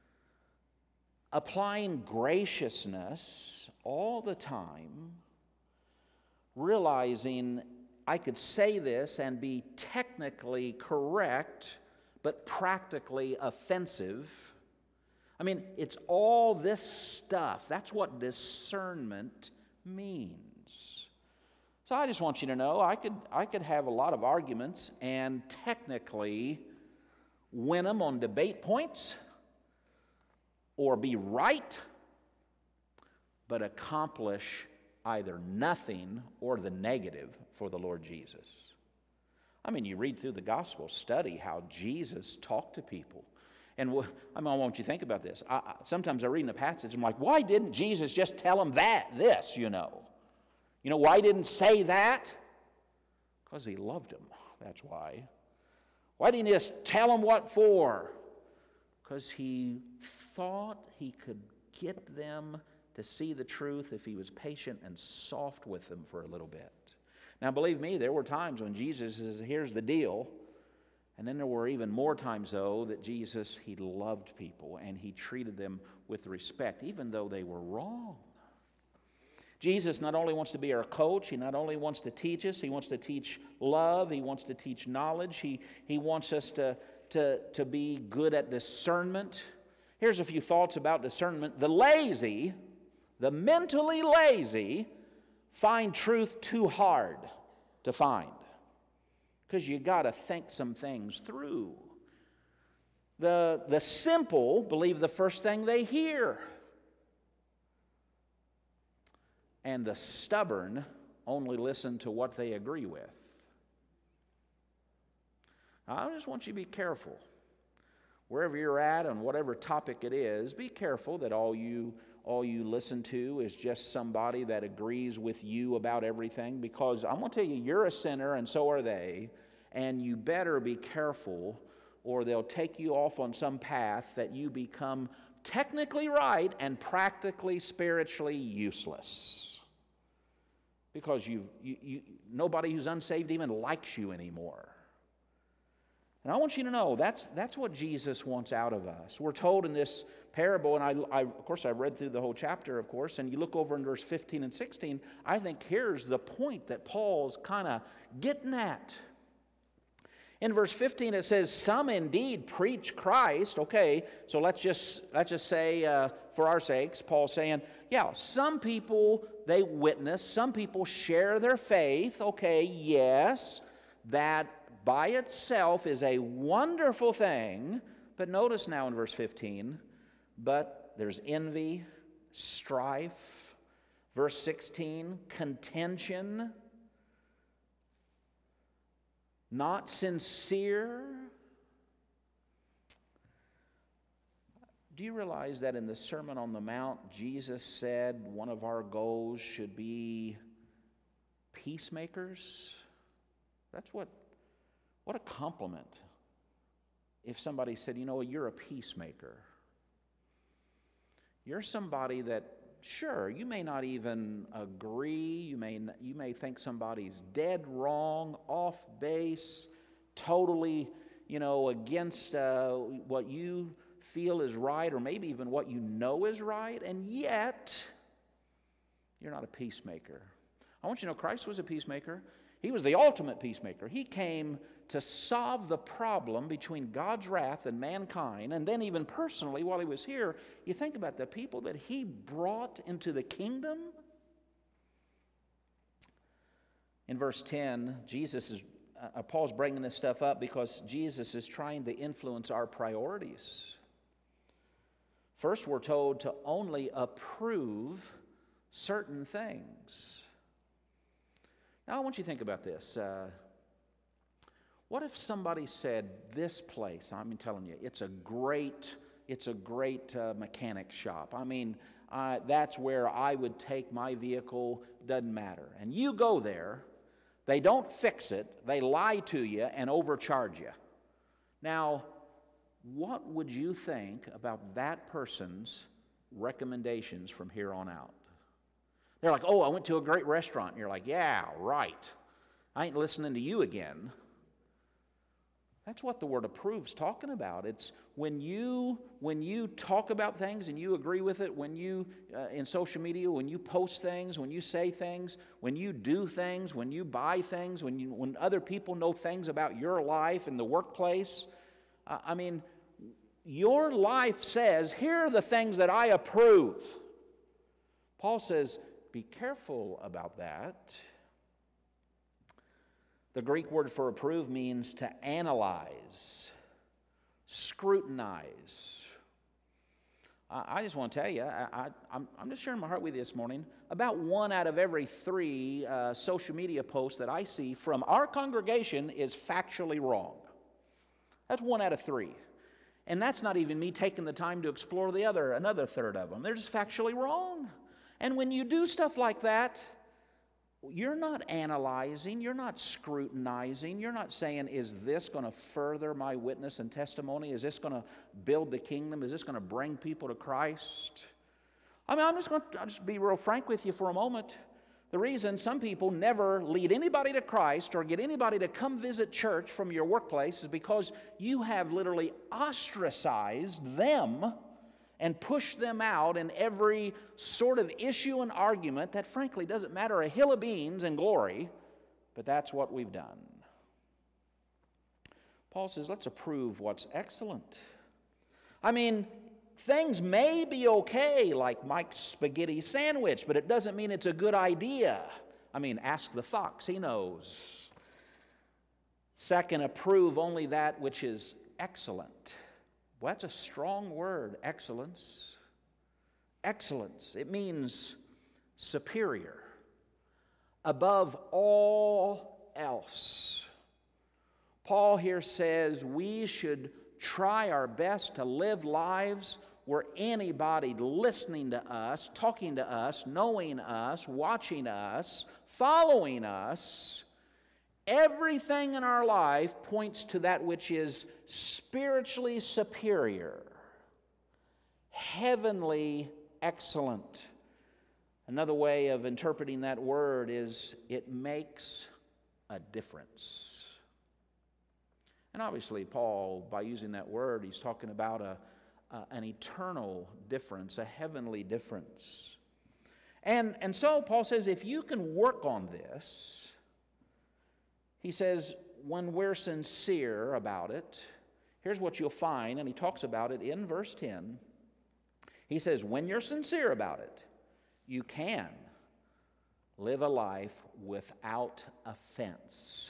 applying graciousness all the time, realizing I could say this and be technically correct, but practically offensive. I mean, it's all this stuff. That's what discernment means. So I just want you to know, I could, I could have a lot of arguments and technically win them on debate points, or be right, but accomplish either nothing or the negative for the Lord Jesus. I mean, you read through the Gospel, study how Jesus talked to people. And wh- I mean, I want you to think about this. I, I, sometimes I read in a passage, I'm like, why didn't Jesus just tell them that, this, you know? You know, why didn't say that? Because he loved them, that's why. Why didn't he just tell them what for? Because he thought he could get them to see the truth if he was patient and soft with them for a little bit. Now, believe me, there were times when Jesus says, here's the deal. And then there were even more times, though, that Jesus, he loved people and he treated them with respect, even though they were wrong. Jesus not only wants to be our coach, he not only wants to teach us, he wants to teach love, he wants to teach knowledge, he, he wants us to, to, to be good at discernment. Here's a few thoughts about discernment. The lazy, the mentally lazy, find truth too hard to find because you got to think some things through. The, the simple believe the first thing they hear. And the stubborn only listen to what they agree with. I just want you to be careful. Wherever you're at on whatever topic it is, be careful that all you all you listen to is just somebody that agrees with you about everything, because I'm going to tell you, you're a sinner and so are they, and you better be careful or they'll take you off on some path that you become technically right and practically spiritually useless. Because you, you, you nobody who's unsaved even likes you anymore. And I want you to know that's, that's what Jesus wants out of us. We're told in this parable, and I, I, of course I read through the whole chapter, of course, and you look over in verse fifteen and sixteen, I think here's the point that Paul's kind of getting at. In verse fifteen it says, some indeed preach Christ. Okay, so let's just, let's just say, uh, for our sakes, Paul's saying, yeah, some people, they witness, some people share their faith. Okay, yes, that by itself is a wonderful thing. But notice now in verse fifteen, but there's envy, strife. Verse sixteen, contention, not sincere. Do you realize that in the Sermon on the Mount, Jesus said one of our goals should be peacemakers? That's what, what a compliment if somebody said, you know, you're a peacemaker. You're somebody that, sure, you may not even agree, you may, you may think somebody's dead wrong, off base, totally, you know, against uh, what you feel is right, or maybe even what you know is right, and yet you're not a peacemaker. I want you to know Christ was a peacemaker. He was the ultimate peacemaker. He came to solve the problem between God's wrath and mankind, and then even personally while he was here, you think about the people that he brought into the kingdom. In verse ten, Jesus is, uh, Paul's bringing this stuff up because Jesus is trying to influence our priorities. First, we're told to only approve certain things. Now, I want you to think about this. Uh, what if somebody said, this place, I'm telling you, it's a great, it's a great uh, mechanic shop. I mean, uh, that's where I would take my vehicle, doesn't matter. And you go there, they don't fix it, they lie to you and overcharge you. Now, what would you think about that person's recommendations from here on out? They're like, oh, I went to a great restaurant. And you're like, yeah, right. I ain't listening to you again. That's what the word approve's talking about. It's when you when you talk about things and you agree with it, when you, uh, in social media, when you post things, when you say things, when you do things, when you buy things, when, you, when other people know things about your life in the workplace. Uh, I mean, your life says, here are the things that I approve. Paul says, be careful about that. The Greek word for approve means to analyze, scrutinize. I, I just want to tell you, I, I, I'm, I'm just sharing my heart with you this morning. About one out of every three uh, social media posts that I see from our congregation is factually wrong. That's one out of three. And that's not even me taking the time to explore the other, another third of them. They're just factually wrong. And when you do stuff like that, you're not analyzing, you're not scrutinizing, you're not saying, is this going to further my witness and testimony? Is this going to build the kingdom? Is this going to bring people to Christ? I mean, I'm just going to I'll just be real frank with you for a moment. The reason some people never lead anybody to Christ or get anybody to come visit church from your workplace is because you have literally ostracized them and pushed them out in every sort of issue and argument that frankly doesn't matter a hill of beans and glory, but that's what we've done. Paul says, let's approve what's excellent. I mean, things may be okay, like Mike's spaghetti sandwich, but it doesn't mean it's a good idea. I mean, ask the fox, he knows. Second, approve only that which is excellent. Well, that's a strong word, excellence. Excellence, it means superior, above all else. Paul here says we should try our best to live lives where anybody listening to us, talking to us, knowing us, watching us, following us, everything in our life points to that which is spiritually superior, heavenly excellent. Another way of interpreting that word is it makes a difference. And obviously, Paul, by using that word, he's talking about a, uh, an eternal difference, a heavenly difference. And, and so Paul says, if you can work on this, he says, when we're sincere about it, here's what you'll find, and he talks about it in verse ten. He says, when you're sincere about it, you can live a life without offense.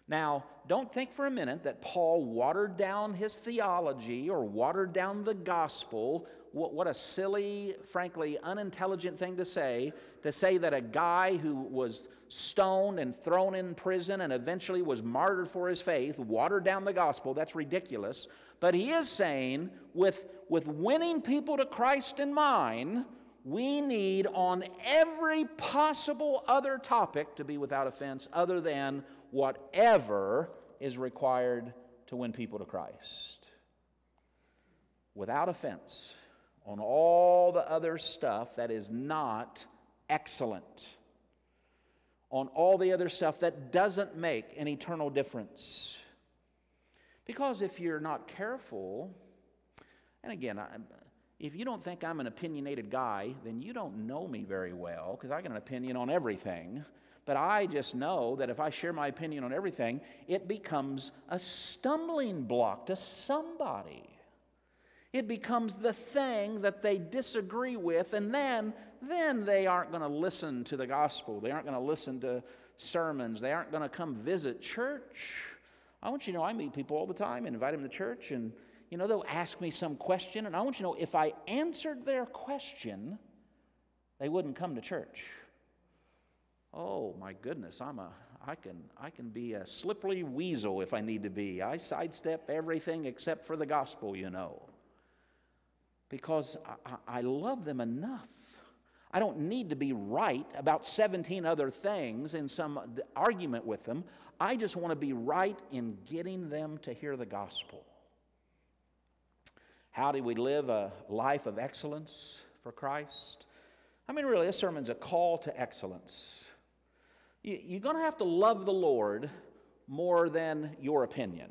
Now, don't think for a minute that Paul watered down his theology or watered down the gospel. What, what a silly, frankly, unintelligent thing to say, to say that a guy who was stoned and thrown in prison and eventually was martyred for his faith watered down the gospel. That's ridiculous. But he is saying, with, with winning people to Christ in mind, we need on every possible other topic to be without offense other than whatever is required to win people to Christ. Without offense on all the other stuff that is not excellent. On all the other stuff that doesn't make an eternal difference. Because if you're not careful, and again, I, if you don't think I'm an opinionated guy, then you don't know me very well, because I got an opinion on everything. But I just know that if I share my opinion on everything, it becomes a stumbling block to somebody. It becomes the thing that they disagree with, and then, then they aren't going to listen to the gospel. They aren't going to listen to sermons. They aren't going to come visit church. I want you to know I meet people all the time and invite them to church, and you know, they'll ask me some question, and I want you to know if I answered their question, they wouldn't come to church. Oh my goodness, I'm a I can I can be a slippery weasel if I need to be. I sidestep everything except for the gospel, you know. Because I, I love them enough. I don't need to be right about seventeen other things in some argument with them. I just want to be right in getting them to hear the gospel. How do we live a life of excellence for Christ? I mean, really, this sermon's a call to excellence. You, you're going to have to love the Lord more than your opinion.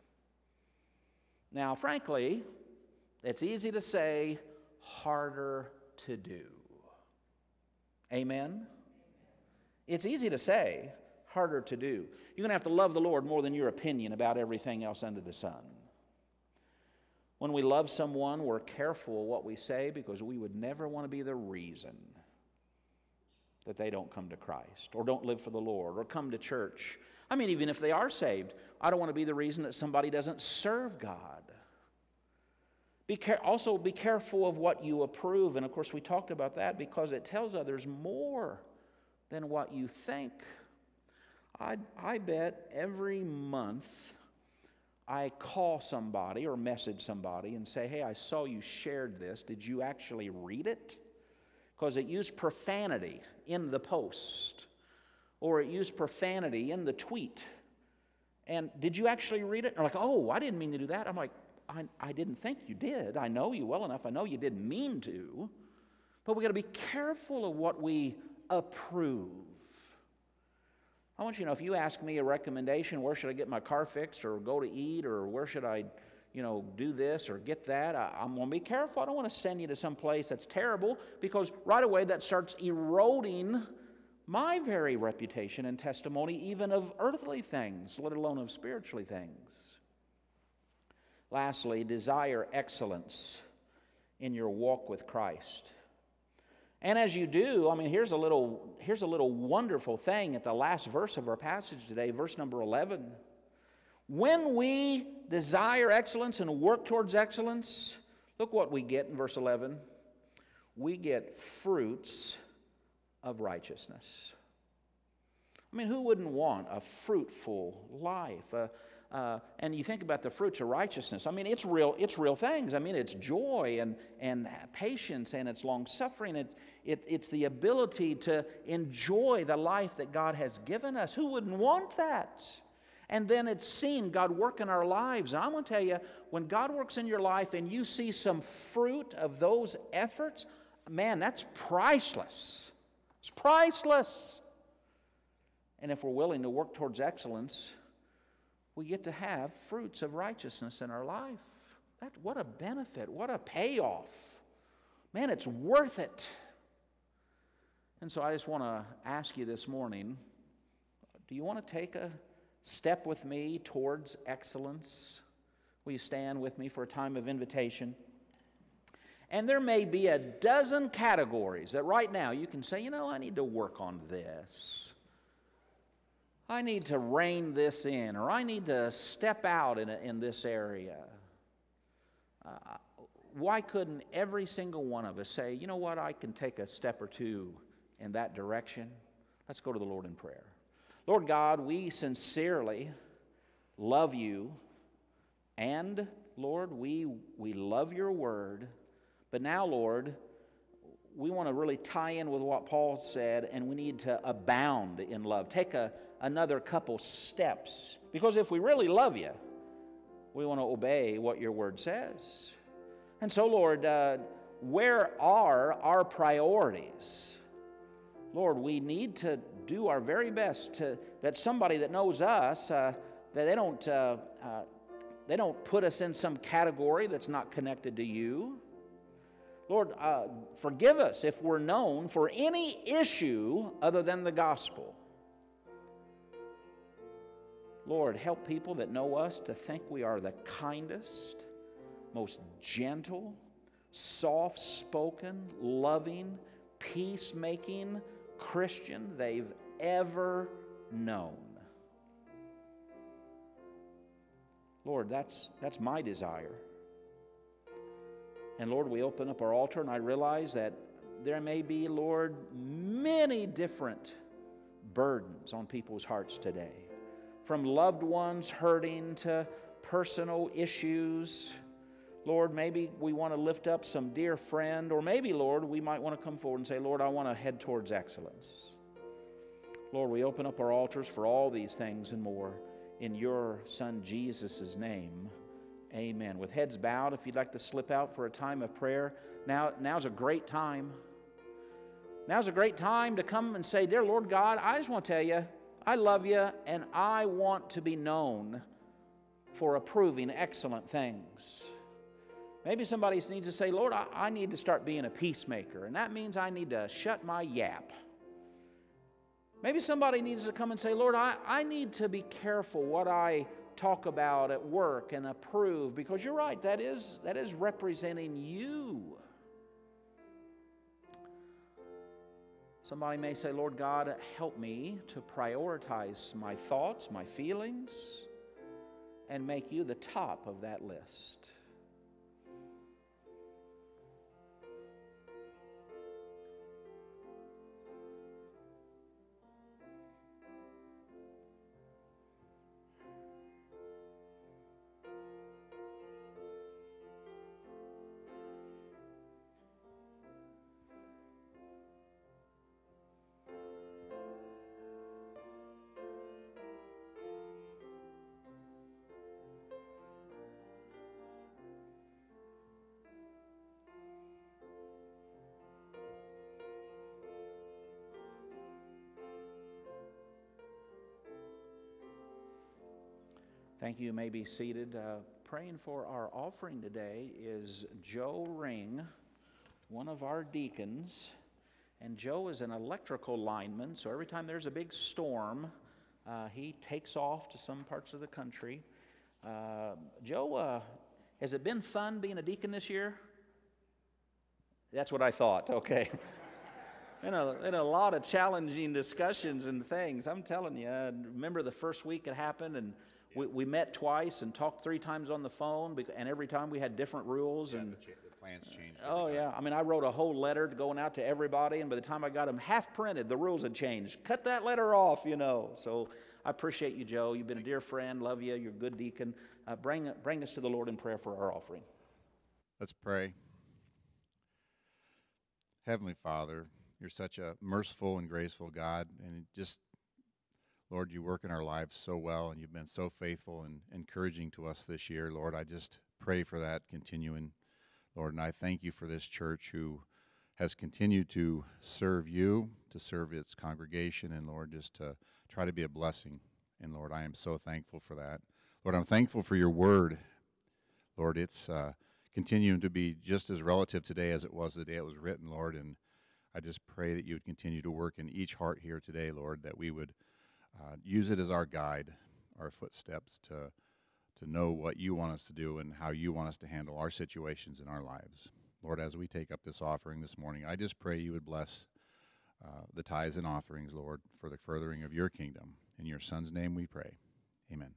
Now, frankly, it's easy to say, harder to do. Amen? It's easy to say, harder to do. You're going to have to love the Lord more than your opinion about everything else under the sun. When we love someone, we're careful what we say because we would never want to be the reason that they don't come to Christ or don't live for the Lord or come to church. I mean, even if they are saved, I don't want to be the reason that somebody doesn't serve God. Be care- also, be careful of what you approve. And, of course, we talked about that because it tells others more than what you think. I, I bet every month I call somebody or message somebody and say, hey, I saw you shared this. Did you actually read it? Because it used profanity in the post, or it used profanity in the tweet. And did you actually read it? And they're like, oh, I didn't mean to do that. I'm like, I, I didn't think you did. I know you well enough. I know you didn't mean to. But we got to be careful of what we approve. I want you to know, if you ask me a recommendation, where should I get my car fixed, or go to eat, or where should I, you know, do this or get that, I, I'm going to be careful. I don't want to send you to some place that's terrible, because right away that starts eroding my very reputation and testimony, even of earthly things, let alone of spiritually things. Lastly, desire excellence in your walk with Christ. And as you do, I mean, here's a little, here's a little wonderful thing at the last verse of our passage today, verse number eleven. When we desire excellence and work towards excellence, look what we get in verse eleven. We get fruits of righteousness. I mean, who wouldn't want a fruitful life? Uh, uh, and you think about the fruits of righteousness. I mean, it's real. It's real things. I mean, it's joy and and patience, and it's long suffering. It, it it's the ability to enjoy the life that God has given us. Who wouldn't want that? And then it's seeing God work in our lives. And I'm going to tell you, when God works in your life and you see some fruit of those efforts, man, that's priceless. It's priceless. And if we're willing to work towards excellence, we get to have fruits of righteousness in our life. That, what a benefit, what a payoff. Man, it's worth it. And so I just want to ask you this morning, do you want to take a step with me towards excellence? Will you stand with me for a time of invitation? And there may be a dozen categories that right now you can say, you know, I need to work on this. I need to rein this in, or I need to step out in, a, in this area. Uh, why couldn't every single one of us say, you know what, I can take a step or two in that direction? Let's go to the Lord in prayer. Lord God, we sincerely love you, and Lord, we, we love your word, but now, Lord, we want to really tie in with what Paul said, and we need to abound in love. Take a, another couple steps, because if we really love you, we want to obey what your word says. And so, Lord, uh, where are our priorities? Lord, we need to do our very best to that somebody that knows us, uh, that they don't uh, uh, they don't put us in some category that's not connected to you. Lord, uh, forgive us if we're known for any issue other than the gospel. Lord, help people that know us to think we are the kindest, most gentle, soft-spoken, loving, peacemaking Christian they've ever known. Lord, that's, that's my desire. And Lord, we open up our altar, and I realize that there may be, Lord, many different burdens on people's hearts today. From loved ones hurting to personal issues. Lord, maybe we want to lift up some dear friend, or maybe, Lord, we might want to come forward and say, Lord, I want to head towards excellence. Lord, we open up our altars for all these things and more in your Son Jesus' name. Amen. With heads bowed, if you'd like to slip out for a time of prayer, now, now's a great time. Now's a great time to come and say, Dear Lord God, I just want to tell you, I love you, and I want to be known for approving excellent things. Maybe somebody needs to say, Lord, I, I need to start being a peacemaker, and that means I need to shut my yap. Maybe somebody needs to come and say, Lord, I, I need to be careful what I talk about at work and approve, because you're right, that is, that is representing you. Somebody may say, Lord God, help me to prioritize my thoughts, my feelings, and make you the top of that list. Thank you. You may be seated. Uh, praying for our offering today is Joe Ring, one of our deacons. And Joe is an electrical lineman, so every time there's a big storm, uh, he takes off to some parts of the country. Uh, Joe, uh, has it been fun being a deacon this year? That's what I thought. Okay. In a, in a lot of challenging discussions and things. I'm telling you, I remember the first week it happened, and We, we met twice and talked three times on the phone, and every time we had different rules. Yeah, and the, cha- the plans changed. Oh, time. yeah. I mean, I wrote a whole letter going out to everybody, and by the time I got them half printed, the rules had changed. Cut that letter off, you know. So I appreciate you, Joe. You've been a dear friend. Love you. You're a good deacon. Uh, bring, bring us to the Lord in prayer for our offering. Let's pray. Heavenly Father, you're such a merciful and graceful God, and just Lord, you work in our lives so well, and you've been so faithful and encouraging to us this year. Lord, I just pray for that continuing, Lord, and I thank you for this church who has continued to serve you, to serve its congregation, and Lord, just to try to be a blessing. And Lord, I am so thankful for that. Lord, I'm thankful for your word. Lord, it's uh, continuing to be just as relative today as it was the day it was written, Lord, and I just pray that you would continue to work in each heart here today, Lord, that we would Uh, use it as our guide, our footsteps to to know what you want us to do and how you want us to handle our situations in our lives. Lord, as we take up this offering this morning, I just pray you would bless uh, the tithes and offerings, Lord, for the furthering of your kingdom. In your Son's name we pray. Amen.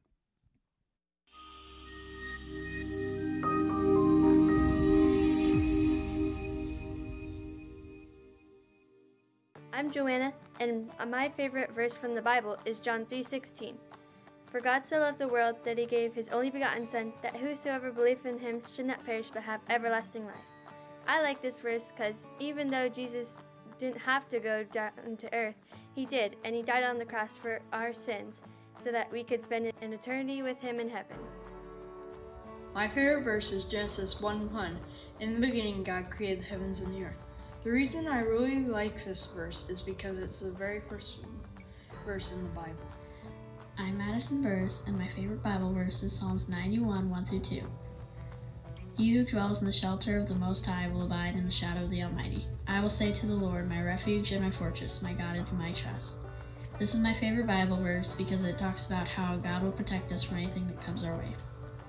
I'm Joanna, and my favorite verse from the Bible is John three sixteen. For God so loved the world that he gave his only begotten Son, that whosoever believeth in him should not perish but have everlasting life. I like this verse because even though Jesus didn't have to go down to earth, he did, and he died on the cross for our sins so that we could spend an eternity with him in heaven. My favorite verse is Genesis one one. In the beginning, God created the heavens and the earth. The reason I really like this verse is because it's the very first verse in the Bible. I'm Madison Burris, and my favorite Bible verse is Psalms ninety-one, one through two. He who dwells in the shelter of the Most High will abide in the shadow of the Almighty. I will say to the Lord, my refuge and my fortress, my God in whom I trust. This is my favorite Bible verse because it talks about how God will protect us from anything that comes our way.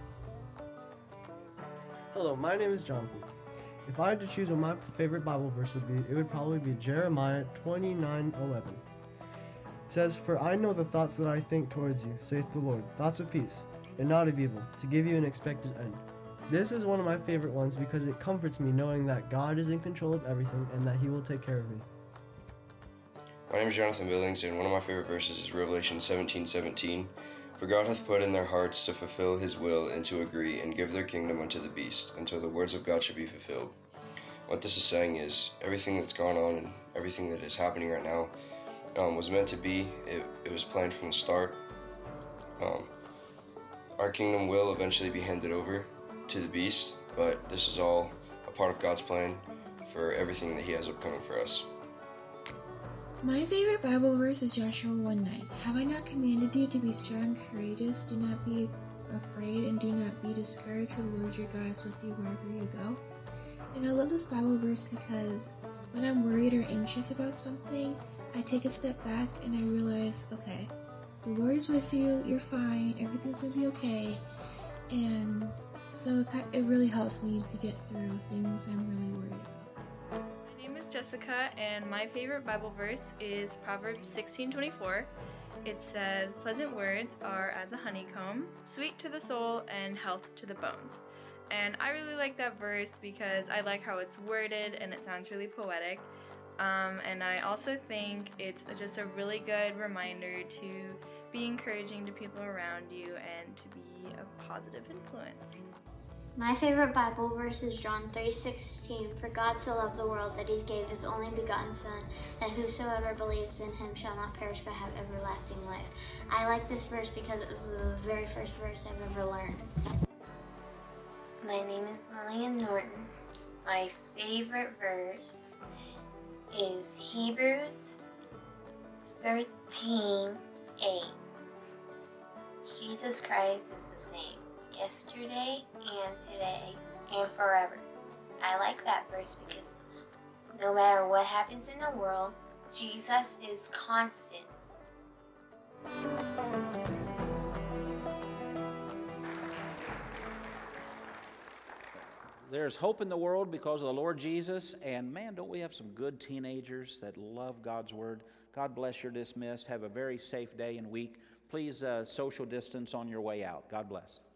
Hello, my name is Jonathan. If I had to choose what my favorite Bible verse would be, it would probably be Jeremiah twenty-nine eleven. It says, For I know the thoughts that I think towards you, saith the Lord, thoughts of peace, and not of evil, to give you an expected end. This is one of my favorite ones because it comforts me knowing that God is in control of everything and that he will take care of me. My name is Jonathan Billings, and one of my favorite verses is Revelation seventeen seventeen. For God hath put in their hearts to fulfill his will and to agree and give their kingdom unto the beast, until the words of God should be fulfilled. What this is saying is everything that's gone on and everything that is happening right now um, was meant to be. It, it was planned from the start. Um, our kingdom will eventually be handed over to the beast, but this is all a part of God's plan for everything that he has upcoming for us. My favorite Bible verse is Joshua one nine. Have I not commanded you to be strong and courageous? Do not be afraid and do not be discouraged, for the Lord your God is with you wherever you go. And I love this Bible verse because when I'm worried or anxious about something, I take a step back and I realize, okay, the Lord is with you, you're fine, everything's gonna be okay. And so it, it really helps me to get through things I'm really worried about. My name is Jessica, and my favorite Bible verse is Proverbs sixteen twenty-four. It says, pleasant words are as a honeycomb, sweet to the soul and health to the bones. And I really like that verse because I like how it's worded and it sounds really poetic. Um, and I also think it's just a really good reminder to be encouraging to people around you and to be a positive influence. My favorite Bible verse is John three sixteen. For God so loved the world that he gave his only begotten Son, that whosoever believes in him shall not perish but have everlasting life. I like this verse because it was the very first verse I've ever learned. My name is Lillian Norton. My favorite verse is Hebrews thirteen eight. Jesus Christ is the same yesterday and today and forever. I like that verse because no matter what happens in the world, Jesus is constant. There's hope in the world because of the Lord Jesus, and man, don't we have some good teenagers that love God's Word. God bless. You're dismissed. Have a very safe day and week. Please uh, social distance on your way out. God bless.